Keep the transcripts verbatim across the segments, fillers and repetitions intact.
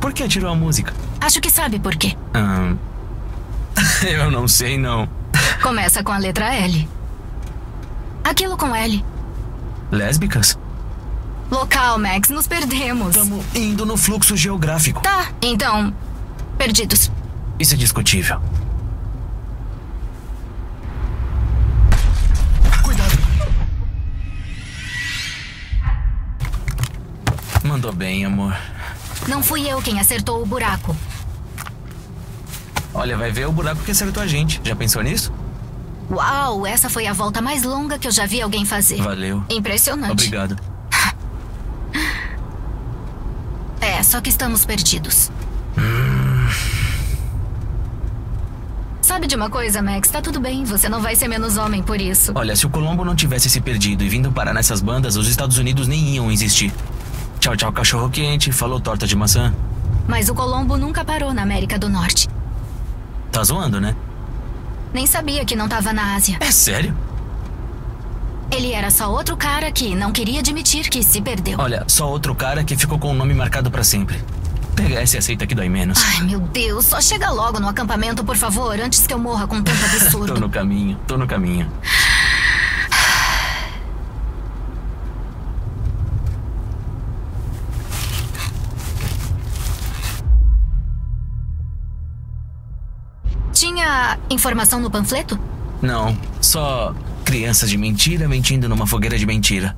Por que tirou a música? Acho que sabe por quê. Ah, eu não sei, não. Começa com a letra L. Aquilo com L. Lésbicas? Local, Max, nos perdemos. Estamos indo no fluxo geográfico. Tá, então... perdidos. Isso é discutível. Cuidado. Mandou bem, amor. Não fui eu quem acertou o buraco. Olha, vai ver o buraco que acertou a gente. Já pensou nisso? Uau, essa foi a volta mais longa que eu já vi alguém fazer. Valeu. Impressionante. Obrigado. É, só que estamos perdidos. Hum... Sabe de uma coisa, Max? Tá tudo bem, você não vai ser menos homem por isso. Olha, se o Colombo não tivesse se perdido e vindo parar nessas bandas, os Estados Unidos nem iam existir. Tchau, tchau, cachorro quente. Falou, torta de maçã. Mas o Colombo nunca parou na América do Norte. Tá zoando, né? Nem sabia que não tava na Ásia. É sério? Ele era só outro cara que não queria admitir que se perdeu. Olha, só outro cara que ficou com o nome marcado pra sempre. Pega essa e aceita que dói menos. Ai, meu Deus, só chega logo no acampamento, por favor, antes que eu morra com tanto absurdo. Tô no caminho, tô no caminho. Tinha informação no panfleto? Não, só crianças de mentira mentindo numa fogueira de mentira.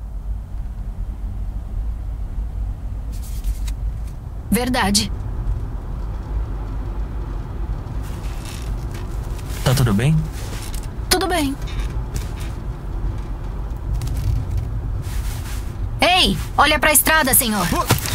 Verdade. Tá tudo bem? Tudo bem. Ei, olha pra estrada, senhor.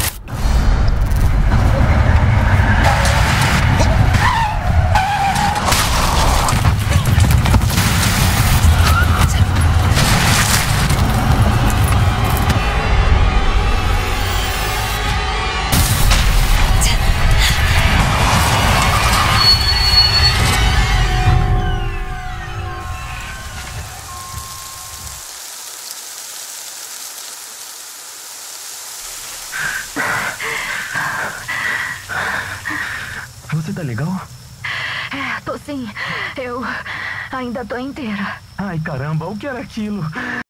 Você tá legal? É, tô sim. Eu ainda tô inteira. Ai, caramba, o que era aquilo?